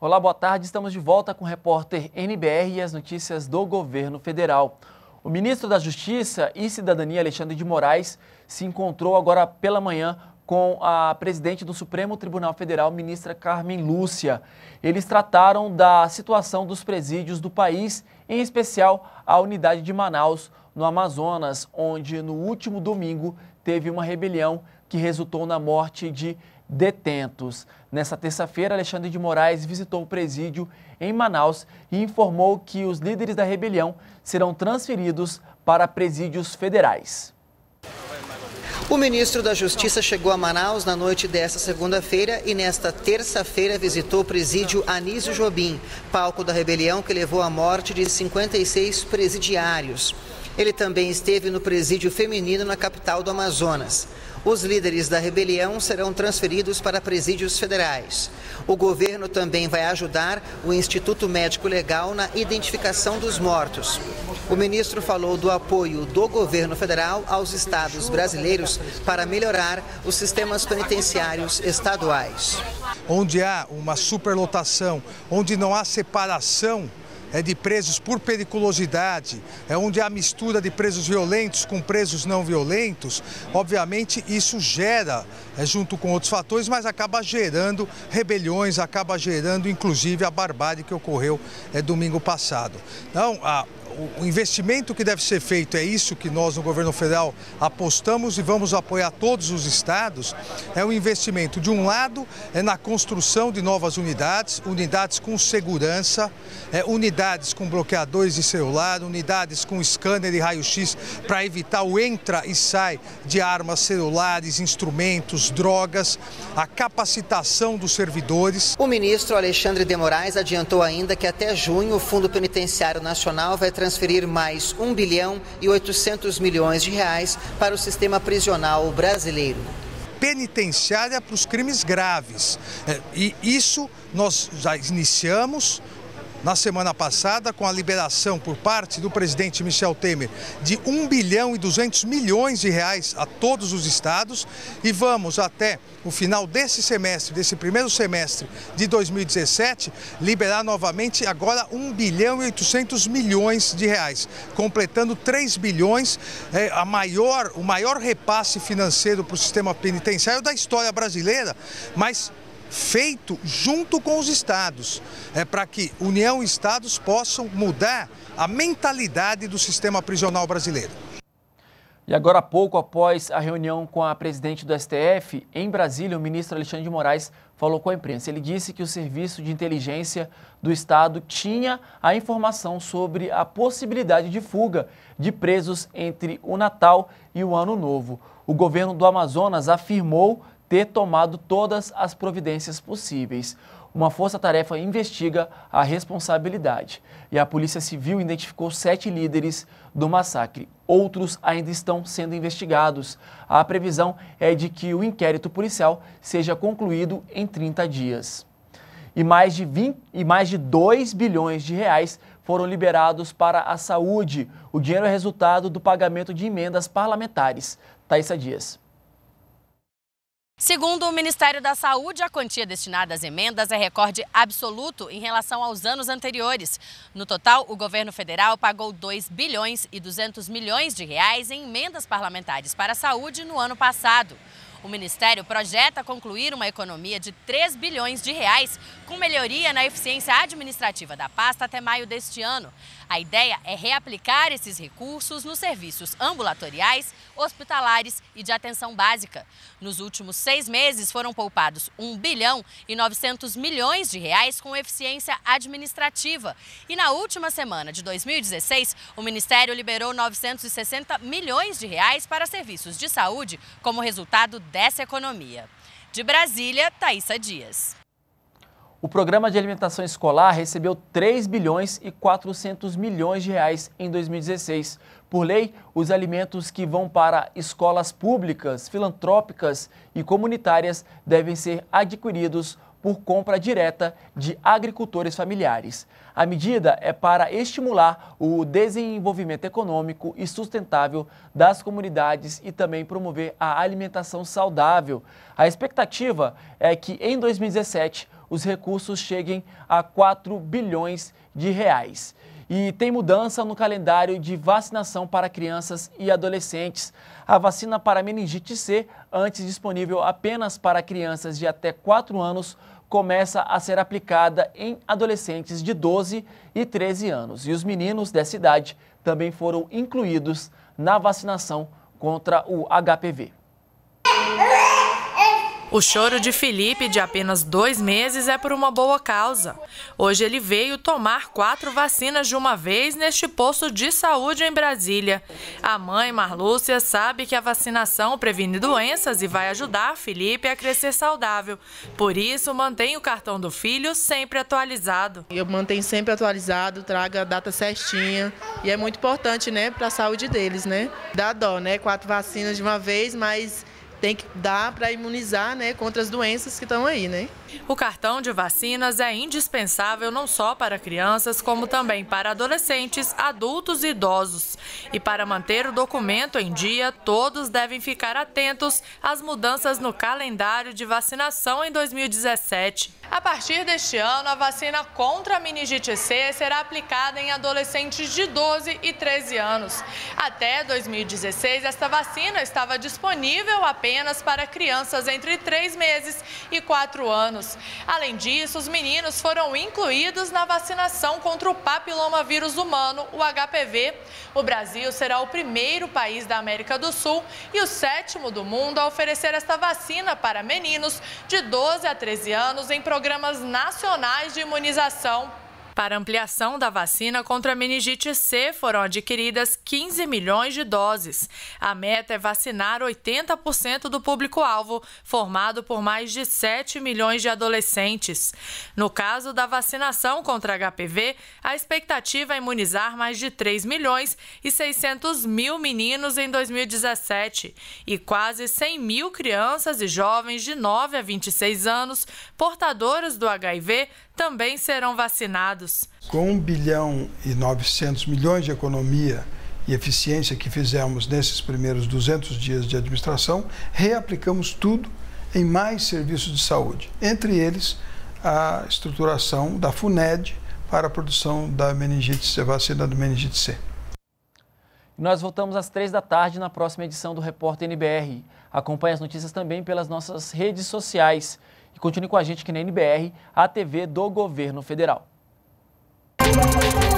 Olá, boa tarde. Estamos de volta com o repórter NBR e as notícias do governo federal. O ministro da Justiça e Cidadania, Alexandre de Moraes, se encontrou agora pela manhã com a presidente do Supremo Tribunal Federal, ministra Carmen Lúcia. Eles trataram da situação dos presídios do país, em especial a unidade de Manaus, no Amazonas, onde no último domingo teve uma rebelião que resultou na morte de detentos. Nessa terça-feira, Alexandre de Moraes visitou o presídio em Manaus e informou que os líderes da rebelião serão transferidos para presídios federais. O ministro da Justiça chegou a Manaus na noite desta segunda-feira e nesta terça-feira visitou o presídio Anísio Jobim, palco da rebelião que levou à morte de 56 presidiários. Ele também esteve no presídio feminino na capital do Amazonas. Os líderes da rebelião serão transferidos para presídios federais. O governo também vai ajudar o Instituto Médico Legal na identificação dos mortos. O ministro falou do apoio do governo federal aos estados brasileiros para melhorar os sistemas penitenciários estaduais. Onde há uma superlotação, onde não há separação de presos por periculosidade, onde há mistura de presos violentos com presos não violentos, obviamente isso gera, junto com outros fatores, mas acaba gerando rebeliões, acaba gerando inclusive a barbárie que ocorreu domingo passado. Então, o investimento que deve ser feito, é isso que nós no governo federal apostamos e vamos apoiar todos os estados, é um investimento, de um lado, na construção de novas unidades, unidades com segurança, unidades com bloqueadores de celular, unidades com scanner e raio-x para evitar o entra e sai de armas, celulares, instrumentos, drogas, a capacitação dos servidores. O ministro Alexandre de Moraes adiantou ainda que até junho o Fundo Penitenciário Nacional vai transferir mais 1 bilhão e 800 milhões de reais para o sistema prisional brasileiro. Penitenciária para os crimes graves. E isso nós já iniciamos na semana passada com a liberação por parte do presidente Michel Temer de 1 bilhão e 200 milhões de reais a todos os estados e vamos até o final desse semestre, desse primeiro semestre de 2017, liberar novamente agora 1 bilhão e 800 milhões de reais, completando 3 bilhões, o maior repasse financeiro para o sistema penitenciário da história brasileira, mas feito junto com os estados, para que União e estados possam mudar a mentalidade do sistema prisional brasileiro. E agora há pouco, após a reunião com a presidente do STF, em Brasília, o ministro Alexandre de Moraes falou com a imprensa. Ele disse que o Serviço de Inteligência do Estado tinha a informação sobre a possibilidade de fuga de presos entre o Natal e o Ano Novo. O governo do Amazonas afirmou ter tomado todas as providências possíveis. Uma força-tarefa investiga a responsabilidade e a Polícia Civil identificou 7 líderes do massacre. Outros ainda estão sendo investigados. A previsão é de que o inquérito policial seja concluído em 30 dias. E mais de 2 bilhões de reais foram liberados para a saúde. O dinheiro é resultado do pagamento de emendas parlamentares. Thaisa Dias. Segundo o Ministério da Saúde, a quantia destinada às emendas é recorde absoluto em relação aos anos anteriores. No total, o governo federal pagou 2 bilhões e 200 milhões de reais em emendas parlamentares para a saúde no ano passado. O Ministério projeta concluir uma economia de 3 bilhões de reais, com melhoria na eficiência administrativa da pasta até maio deste ano. A ideia é reaplicar esses recursos nos serviços ambulatoriais, hospitalares e de atenção básica. Nos últimos 6 meses foram poupados 1 bilhão e 900 milhões de reais com eficiência administrativa. E na última semana de 2016, o Ministério liberou 960 milhões de reais para serviços de saúde como resultado dessa economia. De Brasília, Thaisa Dias. O Programa de Alimentação Escolar recebeu 3 bilhões e 400 milhões de reais em 2016. Por lei, os alimentos que vão para escolas públicas, filantrópicas e comunitárias devem ser adquiridos por compra direta de agricultores familiares. A medida é para estimular o desenvolvimento econômico e sustentável das comunidades e também promover a alimentação saudável. A expectativa é que em 2017 os recursos cheguem a 4 bilhões de reais. E tem mudança no calendário de vacinação para crianças e adolescentes. A vacina para meningite C, antes disponível apenas para crianças de até 4 anos, começa a ser aplicada em adolescentes de 12 e 13 anos. E os meninos dessa idade também foram incluídos na vacinação contra o HPV. O choro de Felipe, de apenas 2 meses, é por uma boa causa. Hoje ele veio tomar 4 vacinas de uma vez neste posto de saúde em Brasília. A mãe, Marlúcia, sabe que a vacinação previne doenças e vai ajudar Felipe a crescer saudável. Por isso, mantém o cartão do filho sempre atualizado. Eu mantenho sempre atualizado, trago a data certinha e é muito importante, né, para a saúde deles, né? Dá dó, né? 4 vacinas de uma vez, mas tem que dar para imunizar, né, contra as doenças que estão aí, né? O cartão de vacinas é indispensável não só para crianças, como também para adolescentes, adultos e idosos. E para manter o documento em dia, todos devem ficar atentos às mudanças no calendário de vacinação em 2017. A partir deste ano, a vacina contra a meningite C será aplicada em adolescentes de 12 e 13 anos. Até 2016, esta vacina estava disponível apenas para crianças entre 3 meses e 4 anos. Além disso, os meninos foram incluídos na vacinação contra o papilomavírus humano, o HPV. O Brasil será o primeiro país da América do Sul e o 7º do mundo a oferecer esta vacina para meninos de 12 a 13 anos em programas nacionais de imunização. Para ampliação da vacina contra a meningite C, foram adquiridas 15 milhões de doses. A meta é vacinar 80% do público-alvo, formado por mais de 7 milhões de adolescentes. No caso da vacinação contra HPV, a expectativa é imunizar mais de 3 milhões e 600 mil meninos em 2017 e quase 100 mil crianças e jovens de 9 a 26 anos portadoras do HIV também serão vacinados. Com 1 bilhão e 900 milhões de economia e eficiência que fizemos nesses primeiros 200 dias de administração, reaplicamos tudo em mais serviços de saúde, entre eles a estruturação da FUNED para a produção da meningite C, vacina do meningite C. Nós voltamos às 3 da tarde na próxima edição do Repórter NBR. Acompanhe as notícias também pelas nossas redes sociais. E continue com a gente aqui na NBR, a TV do Governo Federal.